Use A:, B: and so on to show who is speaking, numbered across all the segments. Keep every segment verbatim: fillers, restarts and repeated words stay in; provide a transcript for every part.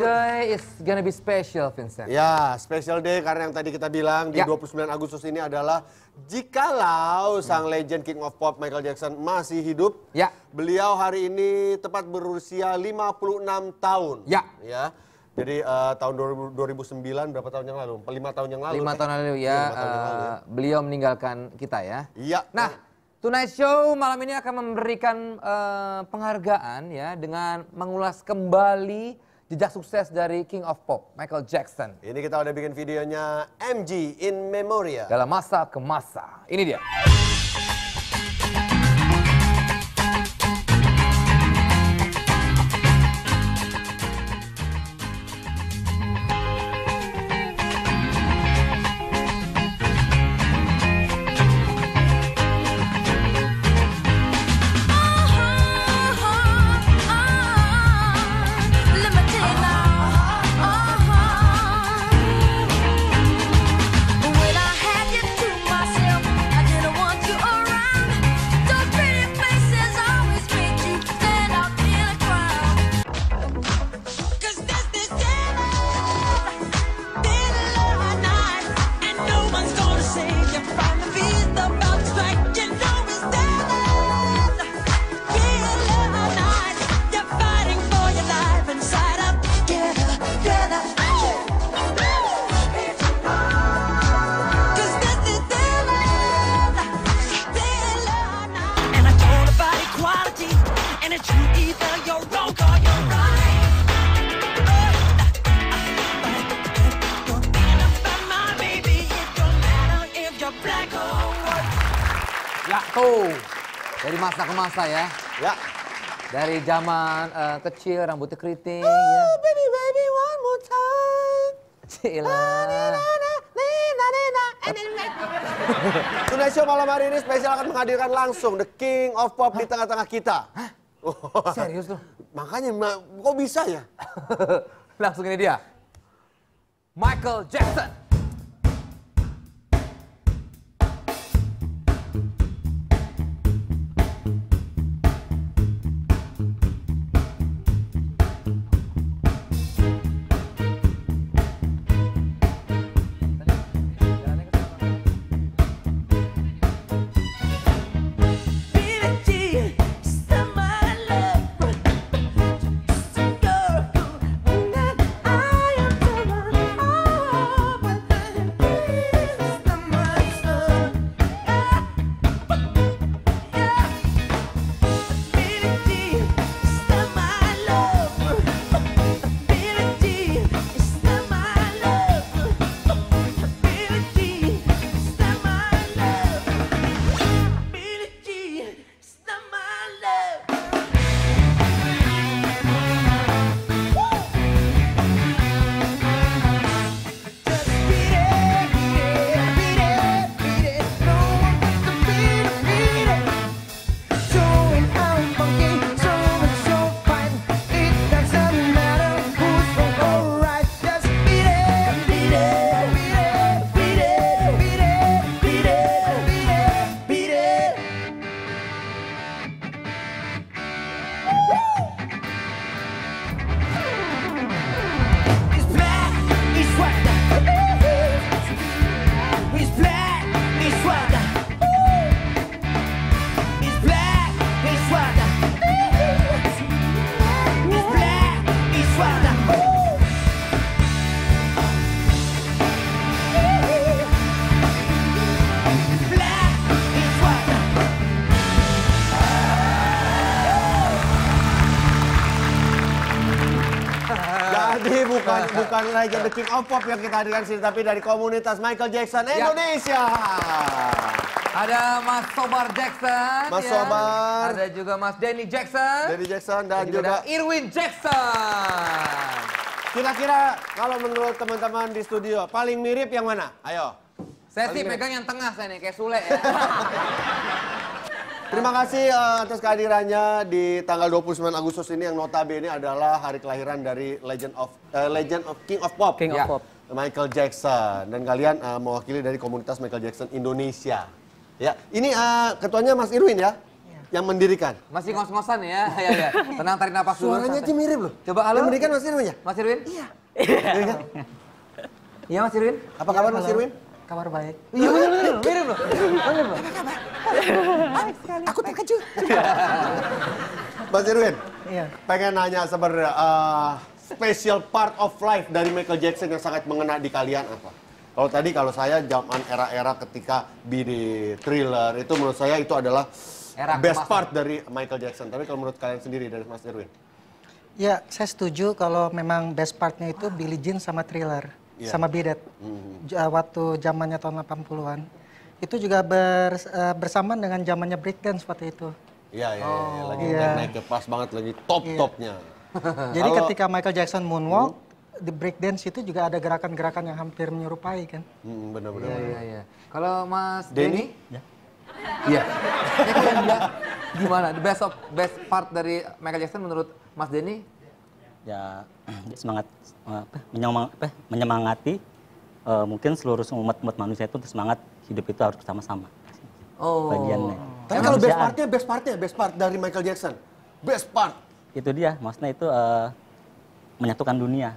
A: Today is gonna be special, Vincent.
B: Ya, special day karena yang tadi kita bilang di
A: ya.
B: dua puluh sembilan Agustus ini adalah jikalau sang legend King of Pop Michael Jackson masih hidup.
A: Ya.
B: Beliau hari ini tepat berusia lima puluh enam tahun.
A: Ya.
B: Ya. Jadi uh, tahun dua ribu sembilan berapa tahun yang lalu? lima tahun yang lalu.
A: lima
B: eh?
A: tahun lalu ya,
B: ya, tahun yang lalu, ya.
A: Beliau meninggalkan kita ya.
B: Iya.
A: Nah, Tonight Show malam ini akan memberikan uh, penghargaan ya dengan mengulas kembali jejak sukses dari King of Pop, Michael Jackson.
B: Ini kita udah bikin videonya M G in Memoria.
A: Dalam masa ke masa. Ini dia. Ya tuh, dari masa ke masa ya.
B: Ya.
A: Dari zaman uh, kecil rambutnya keriting
B: oh,
A: ya.
B: baby baby one more time.
A: Cila.
B: Tonight Show malam hari ini spesial akan menghadirkan langsung The King of Pop Hah? Di tengah-tengah kita.
A: Hah? Serius tuh?
B: Makanya kok bisa ya?
A: Langsung ini dia. Michael Jackson.
B: Jadi bukan bukan legend The King of Pop yang kita hadirkan sini, tapi dari komunitas Michael Jackson Indonesia. Ya.
A: Ada Mas Sobar Jackson.
B: Mas
A: ya.
B: Sobar.
A: Ada juga Mas Denny Jackson.
B: Denny Jackson dan,
A: dan juga,
B: juga
A: Irwin Jackson.
B: Kira-kira kalau menurut teman-teman di studio paling mirip yang mana? Ayo.
A: Saya sih pegang yang tengah saya nih kayak Sule ya.
B: Terima kasih uh, atas kehadirannya di tanggal dua puluh sembilan Agustus ini yang notabene adalah hari kelahiran dari Legend of uh, Legend of King of Pop.
A: King
B: ya,
A: of Pop.
B: Michael Jackson, dan kalian uh, mewakili dari komunitas Michael Jackson Indonesia. Ya, ini uh, ketuanya Mas Irwin ya? yang mendirikan.
A: Masih ngos-ngosan ya, ya, ya. Tenang, tarik napas dulu.
B: Suaranya aja mirip loh.
A: Coba halo.
B: Yang mendirikan Mas Irwin ya?
A: Mas Irwin?
B: Iya.
A: Iya Mas Irwin?
B: Apa kabar Mas Irwin?
C: Kabar baik.
A: Iya bener bener, mirip loh. Mirip loh.
B: Aku terkejut. Mas Irwin,
C: Iya.
B: pengen nanya sebenarnya uh, special part of life dari Michael Jackson yang sangat mengena di kalian apa? Kalau tadi kalau saya zaman era-era ketika Beat It, Thriller itu menurut saya itu adalah
A: Era
B: best
A: kemasan.
B: part dari Michael Jackson. Tapi kalau menurut kalian sendiri dari Mas Irwin?
C: Ya, saya setuju kalau memang best partnya itu Billie Jean sama Thriller,
B: Iya.
C: sama Beat It. J- waktu zamannya tahun delapan puluhan. Itu juga bers- eh, bersamaan dengan zamannya breakdance waktu itu.
B: Iya, iya, iya. Lagi
C: Iya.
B: naik-naiknya pas banget, lagi top-topnya.
C: Jadi
B: Kalau-
C: ketika Michael Jackson moonwalk, di breakdance itu juga ada gerakan-gerakan yang hampir menyerupai kan.
B: Hmm, benar-benar.
A: Iya iya iya. Kalau Mas
B: Denny?
A: Denny? Iya. Ya, kalau dia gimana? The best of best part dari Michael Jackson menurut Mas Denny?
D: Ya dia semangat apa, menyemang, apa, menyemangati eh, mungkin seluruh umat-umat manusia itu untuk semangat hidup itu harus bersama-sama.
A: Oh.
D: Bagiannya.
B: Tapi kalau best
D: Kemanusiaan.
B: partnya, best partnya, best part dari Michael Jackson. Best part.
D: Itu dia, maksudnya itu eh, menyatukan dunia.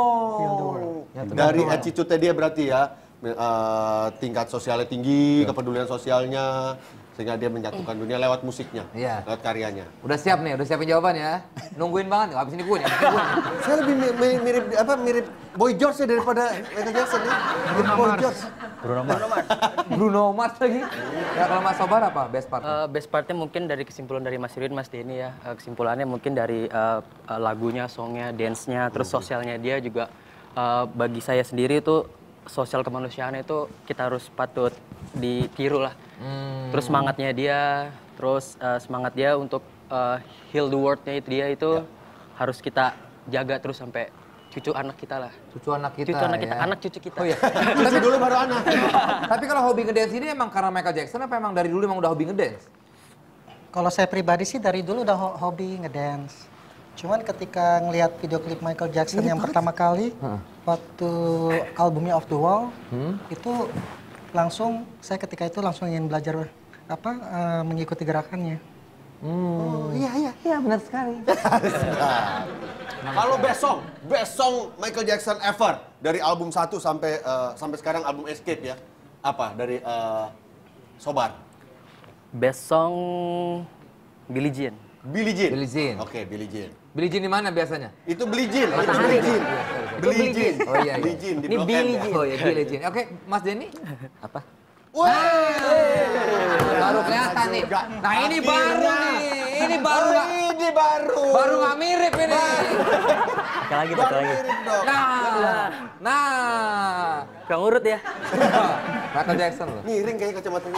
B: Oh, dari attitude dia berarti ya, eh, tingkat sosialnya tinggi, kepedulian sosialnya, sehingga dia menyatukan dunia lewat musiknya,
A: Iya.
B: lewat karyanya.
A: Udah siap nih, udah siapin jawaban ya. Nungguin banget, habis ini gue nih, habis ini gue nih.
B: Saya lebih mi- mi- mirip apa mirip Boy George ya daripada Michael Jackson ya. Mirip Boy George.
D: Bruno Mars.
A: Bruno Mars lagi. Ya kalau Mas Sobar apa best part?
E: Eh, best partnya mungkin dari kesimpulan dari Mas Irwin, Mas Denny ya. Eh, kesimpulannya mungkin dari eh, eh, lagunya, songnya, dance-nya, terus sosialnya dia juga eh, bagi saya sendiri itu sosial kemanusiaan itu kita harus patut ditiru lah. Terus semangatnya dia, terus eh, semangat dia untuk eh, heal the world-nya itu dia itu harus kita jaga terus sampai cucu anak kita lah.
A: Cucu anak kita.
E: Cucu anak kita,
A: ya.
E: anak cucu kita.
A: Oh iya.
B: Cucu dulu baru anak.
A: Tapi kalau hobi ngedance ini emang karena Michael Jackson apa emang dari dulu emang udah hobi ngedance?
C: Kalau saya pribadi sih dari dulu udah ho- hobi ngedance. Cuman ketika ngelihat video klip Michael Jackson yang pertama kali waktu albumnya Off the Wall, itu langsung saya ketika itu langsung ingin belajar apa eh, mengikuti gerakannya.
A: Oh iya iya iya benar sekali.
B: Kalau best song, best song Michael Jackson ever dari album satu sampai eh, sampai sekarang album Escape ya. Apa dari eh, Sobar?
E: Best song Billie Jean.
B: Billie Jean.
A: Billie Jean.
B: Oke, Billie Jean.
A: Billie Jean di mana biasanya?
B: Itu Billie Jean, itu
A: Matahari.
B: Billie Jean.
A: Itu
B: Billie Jean.
A: Oh iya, iya.
B: Billie Jean di
E: Ini
B: Blok M
E: Billie
B: ya.
E: Jean.
A: Oh iya Billie Jean. Oke, Mas Denny?
D: Apa?
B: Wah,
A: Baru kelihatan nih.
B: juga.
A: Nah ini
B: Akhirnya.
A: baru nih. Ini baru nggak
B: ini baru.
A: baru nggak mirip ini.
D: Sekali lagi, sekali lagi.
B: Mirip dong.
A: Nah, nah.
E: Gak ngurut ya?
A: Michael Jackson loh.
B: Miring kayak kacamatanya.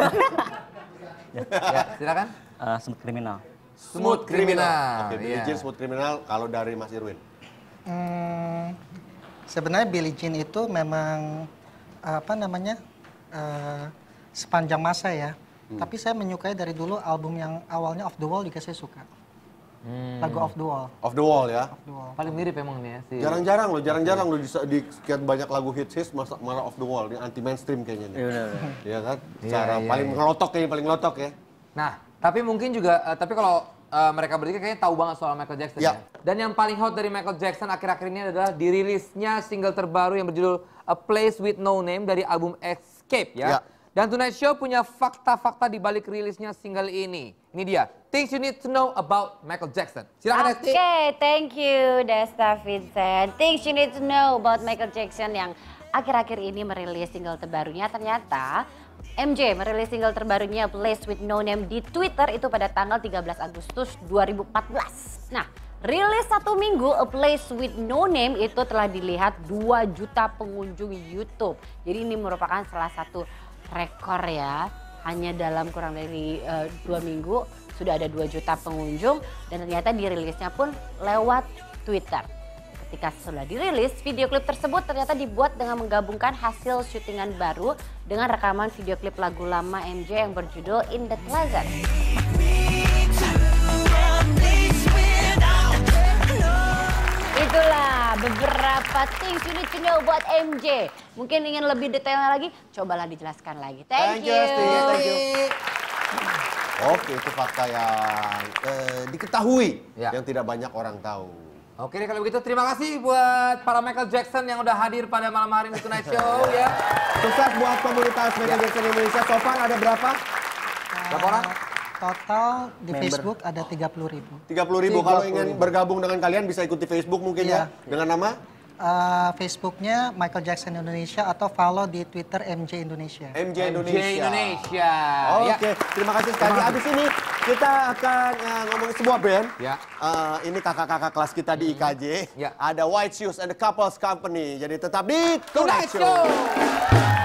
A: Ya, silakan.
D: Eh, Smooth Criminal.
A: Smooth Criminal.
B: Oke, Billie
A: Iya.
B: Jean Smooth Criminal kalau dari Mas Irwin.
C: Hmm, sebenarnya Billie Jean itu memang apa namanya eh, sepanjang masa ya. Tapi saya menyukai dari dulu album yang awalnya Off the Wall juga saya suka. Lagu Off the Wall.
B: Off the Wall ya.
C: Off the Wall.
A: Paling mirip emang nih ya si.
B: Jarang-jarang loh, jarang-jarang loh di, di sekian banyak lagu hits hits masa- malah Off the Wall, ini anti mainstream kayaknya nih.
E: Iya benar.
B: Iya kan?
A: Iya,
B: Cara
A: iya,
B: paling
A: iya.
B: ngelotok kayaknya paling ngelotok ya.
A: Nah, tapi mungkin juga, eh, tapi kalau eh, mereka bertiga kayaknya tahu banget soal Michael Jackson
B: Ya.
A: ya. Dan yang paling hot dari Michael Jackson akhir-akhir ini adalah dirilisnya single terbaru yang berjudul A Place With No Name dari album Escape ya.
B: Ya.
A: Dan Tonight Show punya fakta-fakta di balik rilisnya single ini. Ini dia, Things You Need to Know About Michael Jackson. Silakan
F: Oke,
A: Esti.
F: thank you Desta Vincent. Things you need to know about Michael Jackson yang akhir-akhir ini merilis single terbarunya. Ternyata M J merilis single terbarunya Place With No Name di Twitter itu pada tanggal tiga belas Agustus dua ribu empat belas. Nah, rilis satu minggu A Place With No Name itu telah dilihat dua juta pengunjung YouTube. Jadi ini merupakan salah satu rekor ya. Hanya dalam kurang dari uh, dua minggu sudah ada dua juta pengunjung dan ternyata dirilisnya pun lewat Twitter. Ketika sudah dirilis, video klip tersebut ternyata dibuat dengan menggabungkan hasil syutingan baru dengan rekaman video klip lagu lama M J yang berjudul In The Closet. Itulah beberapa things you need to know buat M J. Mungkin ingin lebih detailnya lagi, cobalah dijelaskan lagi. Thank,
B: Thank you, Esti. Thank you. Oke, itu fakta yang eh, diketahui,
A: Ya.
B: yang tidak banyak orang tahu.
A: Oke deh kalau begitu terima kasih buat para Michael Jackson yang udah hadir pada malam hari ini Tonight Show ya.
B: Sukses buat komunitas Michael
A: Ya.
B: Jackson Indonesia. So far ada berapa?
A: Berapa orang?
C: Total di
D: Member.
C: Facebook ada tiga puluh ribu.
B: tiga puluh ribu. Kalau
A: tiga puluh
B: ingin
A: ribu.
B: bergabung dengan kalian bisa ikuti Facebook mungkin ya.
C: Iya.
B: Dengan nama
C: Uh, Facebooknya Michael Jackson Indonesia atau follow di Twitter M J Indonesia.
B: M J Indonesia.
A: M J Indonesia.
B: Oke,
A: Ya.
B: terima kasih sekali.
A: Terima kasih.
B: Abis ini kita akan uh, ngomongin sebuah band.
A: Ya.
B: Uh, ini kakak-kakak kelas kita di I K J.
A: Ya.
B: Ada White Shoes and the Couples Company. Jadi tetap di
A: Tonight
B: Tonight Show.
A: Show.